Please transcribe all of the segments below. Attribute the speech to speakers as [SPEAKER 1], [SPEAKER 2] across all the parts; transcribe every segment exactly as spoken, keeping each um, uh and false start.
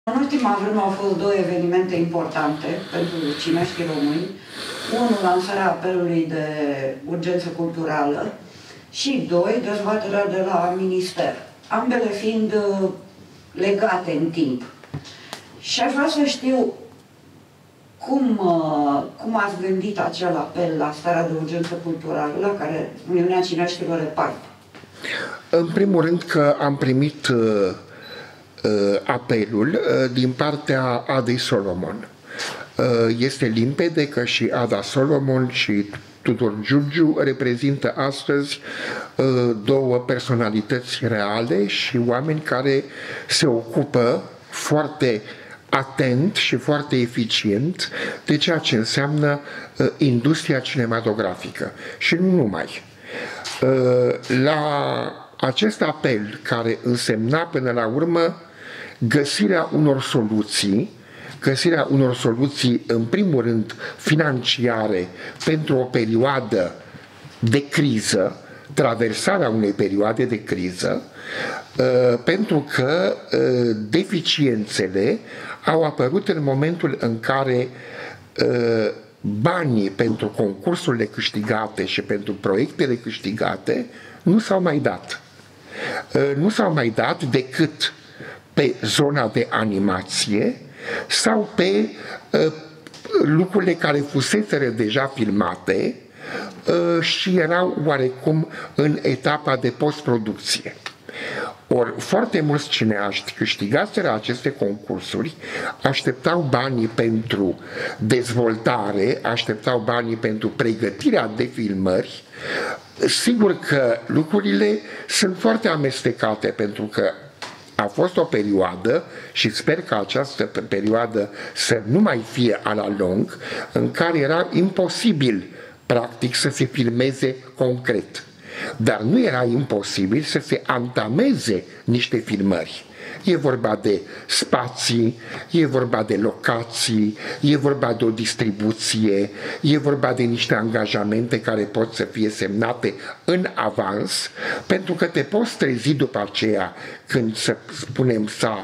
[SPEAKER 1] În ultima vreme au fost două evenimente importante pentru cineștii români. Unul, lansarea apelului de urgență culturală și doi, dezbaterea de la minister. Ambele fiind legate în timp. Și aș vrea să știu cum, cum ați gândit acel apel la starea de urgență culturală la care Uniunea Cineștilor e parte.
[SPEAKER 2] În primul rând că am primit uh, apelul uh, din partea Adei Solomon. Uh, este limpede că și Ada Solomon și Tudor Giurgiu reprezintă astăzi uh, două personalități reale și oameni care se ocupă foarte atent și foarte eficient de ceea ce înseamnă uh, industria cinematografică și nu numai. Uh, la acest apel care însemna până la urmă găsirea unor soluții, găsirea unor soluții în primul rând financiare pentru o perioadă de criză, traversarea unei perioade de criză, pentru că deficiențele au apărut în momentul în care banii pentru concursurile câștigate și pentru proiectele câștigate nu s-au mai dat. Nu s-au mai dat decât pe zona de animație sau pe uh, lucrurile care fuseseră deja filmate uh, și erau oarecum în etapa de postproducție. Ori foarte mulți cineaști câștigaseră aceste concursuri, așteptau banii pentru dezvoltare, așteptau banii pentru pregătirea de filmări. Sigur că lucrurile sunt foarte amestecate pentru că a fost o perioadă, și sper că această perioadă să nu mai fie a la lung, în care era imposibil practic să se filmeze concret. Dar nu era imposibil să se antameze niște filmări. E vorba de spații, e vorba de locații, e vorba de o distribuție, e vorba de niște angajamente care pot să fie semnate în avans, pentru că te poți trezi după aceea când, să spunem, s-a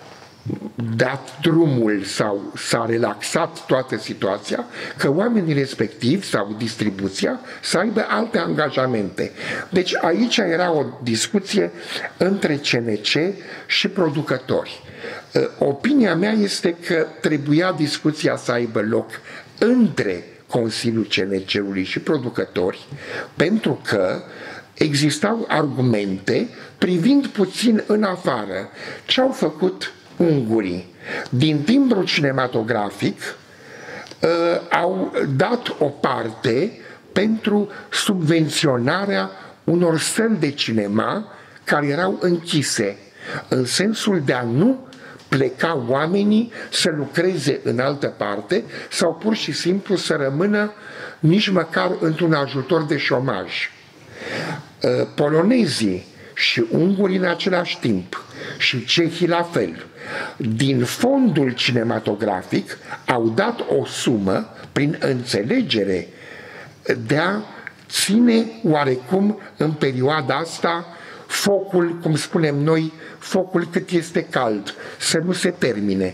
[SPEAKER 2] dat drumul sau s-a relaxat toată situația, că oamenii respectivi sau distribuția să aibă alte angajamente. Deci aici era o discuție între C N C și producători. Opinia mea este că trebuia discuția să aibă loc între Consiliul C N C-ului și producători, pentru că existau argumente privind puțin în afară ce au făcut ungurii. Din timbru cinematografic uh, au dat o parte pentru subvenționarea unor săli de cinema care erau închise, în sensul de a nu pleca oamenii să lucreze în altă parte sau pur și simplu să rămână nici măcar într-un ajutor de șomaj. Uh, polonezii și ungurii în același timp și cehii la fel, din fondul cinematografic au dat o sumă prin înțelegere de a ține oarecum în perioada asta focul, cum spunem noi, focul cât este cald, să nu se termine.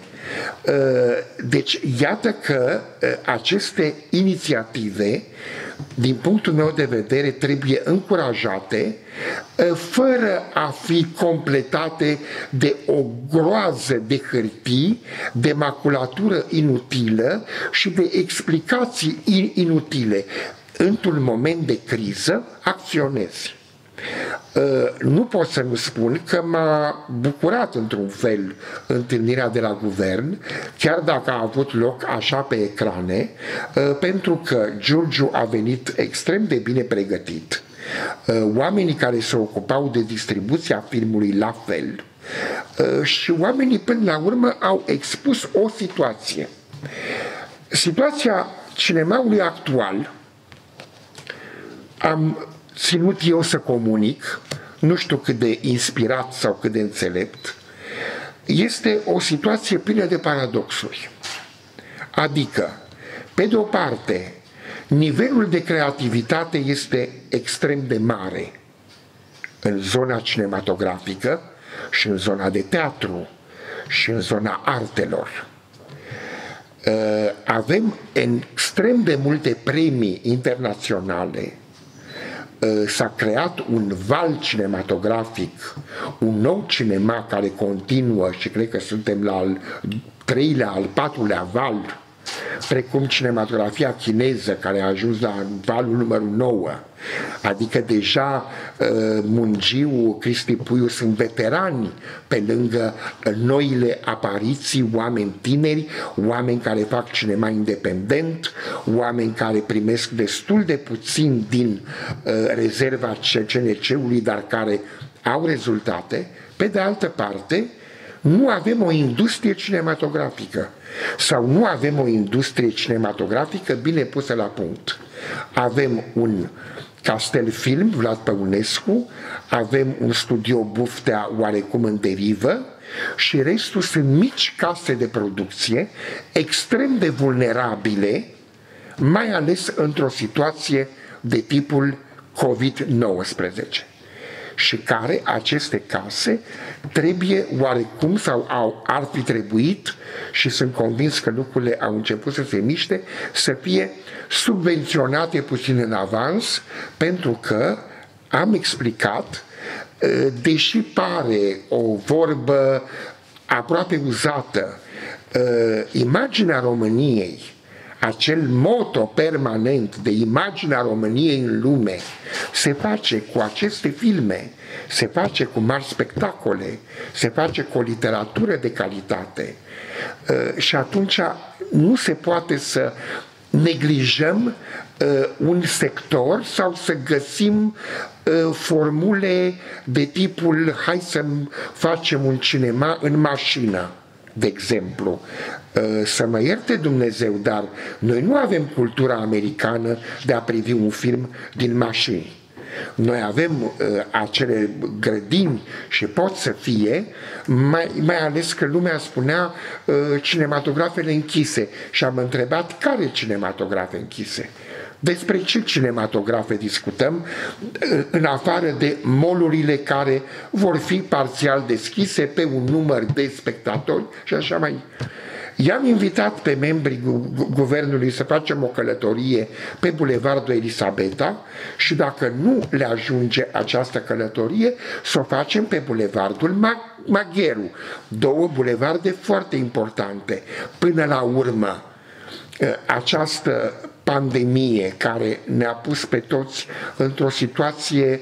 [SPEAKER 2] Deci iată că aceste inițiative, din punctul meu de vedere, trebuie încurajate fără a fi completate de o groază de hârtii, de maculatură inutilă și de explicații inutile. Într-un moment de criză, acționezi. Nu pot să nu spun că m-a bucurat într-un fel întâlnirea de la guvern, chiar dacă a avut loc așa pe ecrane, pentru că Giurgiu a venit extrem de bine pregătit, oamenii care se ocupau de distribuția filmului la fel, și oamenii până la urmă au expus o situație. Situația cinemaului actual, am ținut eu să comunic, nu știu cât de inspirat sau cât de înțelept, este o situație plină de paradoxuri. Adică, pe de o parte, nivelul de creativitate este extrem de mare în zona cinematografică și în zona de teatru și în zona artelor. Avem extrem de multe premii internaționale. S-a creat un val cinematografic, un nou cinema care continuă și cred că suntem la al treilea, al patrulea val, precum cinematografia chineză care a ajuns la valul numărul nouă. Adică deja Mungiu, Cristi Puiu sunt veterani pe lângă noile apariții, oameni tineri, oameni care fac cinema independent, oameni care primesc destul de puțin din rezerva C N C-ului, dar care au rezultate. Pe de altă parte, nu avem o industrie cinematografică sau nu avem o industrie cinematografică bine pusă la punct. Avem un Castel Film, Vlad Păunescu, avem un studio Buftea oarecum în derivă și restul sunt mici case de producție extrem de vulnerabile, mai ales într-o situație de tipul COVID nouăsprezece. Și care aceste case trebuie oarecum sau au, ar fi trebuit, și sunt convins că lucrurile au început să se miște, să fie subvenționate puțin în avans, pentru că am explicat, deși pare o vorbă aproape uzată, imaginea României, acel moto permanent de imaginea României în lume, se face cu aceste filme, se face cu mari spectacole, se face cu o literatură de calitate. Și atunci nu se poate să neglijăm un sector sau să găsim formule de tipul hai să facem un cinema în mașină, de exemplu. Să mă ierte Dumnezeu, dar noi nu avem cultura americană de a privi un film din mașini. Noi avem uh, acele grădini și pot să fie, mai, mai ales că lumea spunea uh, cinematografele închise și am întrebat care cinematografe închise. Despre ce cinematografe discutăm, în afară de molurile care vor fi parțial deschise pe un număr de spectatori și așa mai. I-am invitat pe membrii guvernului să facem o călătorie pe Bulevardul Elisabeta și dacă nu le ajunge această călătorie, să o facem pe Bulevardul Magheru. Două bulevarde foarte importante. Până la urmă, această pandemie care ne-a pus pe toți într-o situație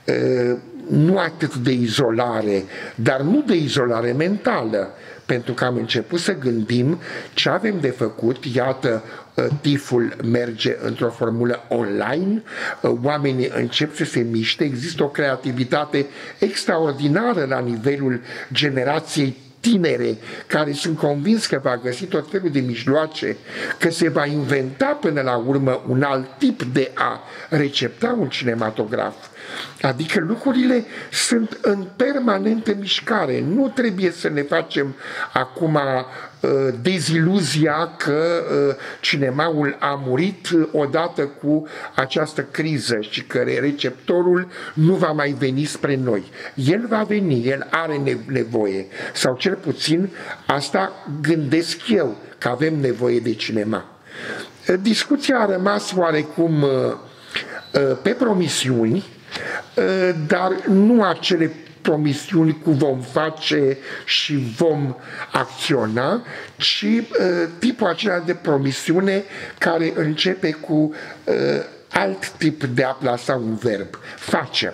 [SPEAKER 2] nu atât de izolare, dar nu de izolare mentală, pentru că am început să gândim ce avem de făcut. Iată, tiful merge într-o formulă online, oamenii încep să se miște, există o creativitate extraordinară la nivelul generației tinere, care sunt convins că va găsi tot felul de mijloace, că se va inventa până la urmă un alt tip de a recepta un cinematograf. Adică lucrurile sunt în permanentă mișcare. Nu trebuie să ne facem acum uh, deziluzia că uh, cinemaul a murit odată cu această criză și că receptorul nu va mai veni spre noi. El va veni, el are nevoie, sau cel puțin asta gândesc eu, că avem nevoie de cinema. Discuția a rămas oarecum uh, uh, pe promisiuni, dar nu acele promisiuni cu vom face și vom acționa, ci tipul acela de promisiune care începe cu alt tip de a plasa un verb. Facem.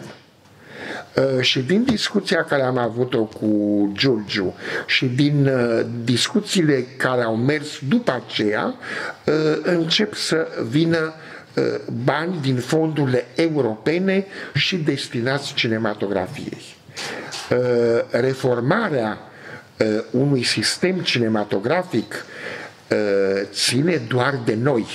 [SPEAKER 2] Și din discuția care am avut-o cu Giurgiu și din discuțiile care au mers după aceea, încep să vină bani din fondurile europene și destinați cinematografiei. Reformarea unui sistem cinematografic ține doar de noi.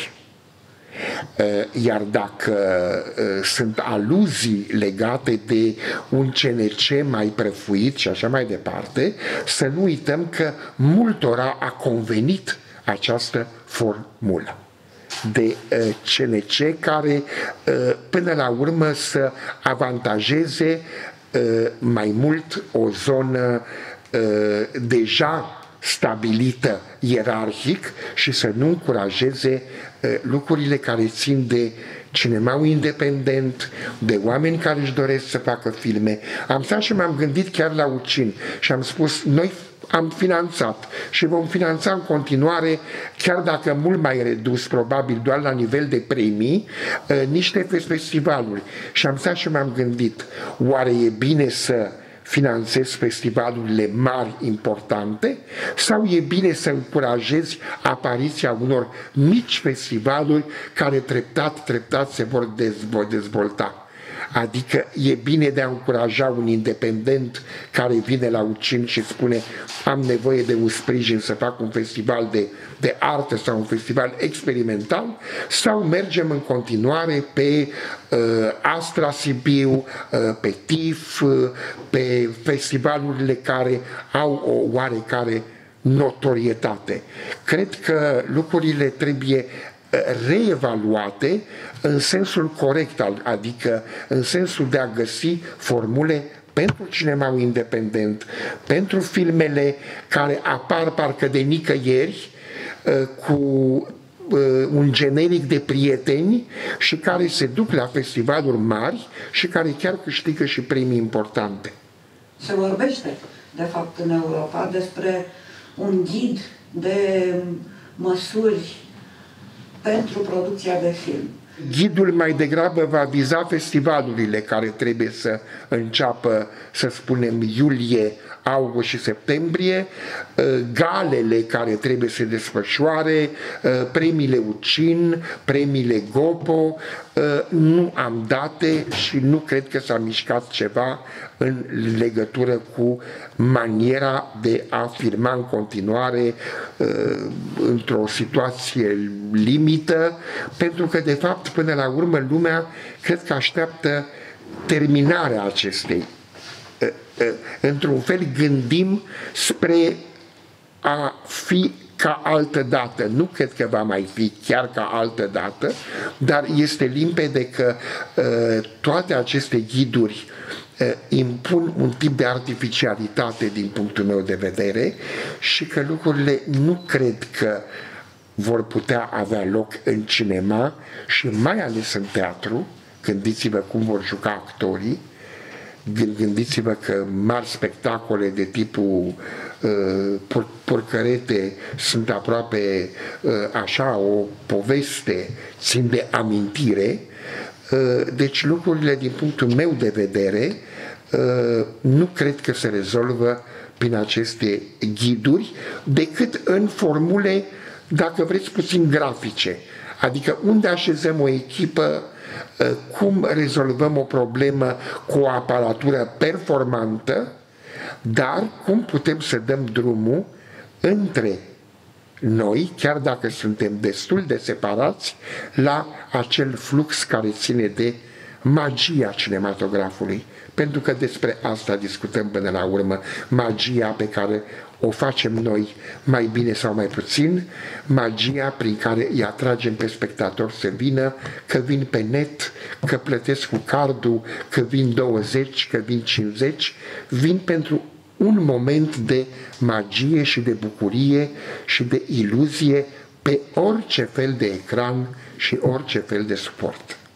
[SPEAKER 2] Iar dacă sunt aluzii legate de un C N C mai prăfuit și așa mai departe, să nu uităm că multora a convenit această formulă de C N C care până la urmă să avantajeze mai mult o zonă deja stabilită ierarhic și să nu încurajeze lucrurile care țin de cinemaul independent, de oameni care își doresc să facă filme. Am stat și m-am gândit chiar la UCIN și am spus, noi am finanțat și vom finanța în continuare, chiar dacă mult mai redus, probabil doar la nivel de premii, niște festivaluri. Și am stat și m-am gândit, oare e bine să finanțezi festivalurile mari, importante, sau e bine să încurajezi apariția unor mici festivaluri care treptat, treptat se vor dezvolta? Adică e bine de a încuraja un independent care vine la UCIN și spune am nevoie de un sprijin să fac un festival de, de artă sau un festival experimental, sau mergem în continuare pe uh, Astra Sibiu, uh, pe TIFF, uh, pe festivalurile care au o oarecare notorietate. Cred că lucrurile trebuie reevaluate în sensul corect, adică în sensul de a găsi formule pentru cinemaul independent, pentru filmele care apar parcă de nicăieri, cu un generic de prieteni și care se duc la festivaluri mari și care chiar câștigă și premii importante.
[SPEAKER 1] Se vorbește, de fapt, în Europa despre un ghid de măsuri pentru producția de film.
[SPEAKER 2] Ghidul mai degrabă va viza festivalurile care trebuie să înceapă, să spunem, iulie, august și septembrie, galele care trebuie să se desfășoare, premiile UCIN, premiile GOPO. Nu am date și nu cred că s-a mișcat ceva în legătură cu maniera de a filma în continuare într-o situație limită, pentru că de fapt până la urmă lumea cred că așteaptă terminarea acestei. Într-un fel gândim spre a fi ca altă dată. Nu cred că va mai fi chiar ca altă dată, dar este limpede că toate aceste ghiduri impun un tip de artificialitate din punctul meu de vedere și că lucrurile nu cred că vor putea avea loc în cinema și mai ales în teatru. Gândiți-vă cum vor juca actorii, gândiți-vă că mari spectacole de tipul uh, Porcărete sunt aproape uh, așa o poveste, țin de amintire. Uh, deci lucrurile din punctul meu de vedere uh, nu cred că se rezolvă prin aceste ghiduri, decât în formule, dacă vreți, puțin grafice. Adică unde așezăm o echipă, cum rezolvăm o problemă cu o aparatură performantă, dar cum putem să dăm drumul între noi, chiar dacă suntem destul de separați, la acel flux care ține de magia cinematografului. Pentru că despre asta discutăm până la urmă, magia pe care o facem noi mai bine sau mai puțin, magia prin care îi atragem pe spectator să vină, că vin pe net, că plătesc cu cardul, că vin douăzeci, că vin cincizeci, vin pentru un moment de magie și de bucurie și de iluzie pe orice fel de ecran și orice fel de suport.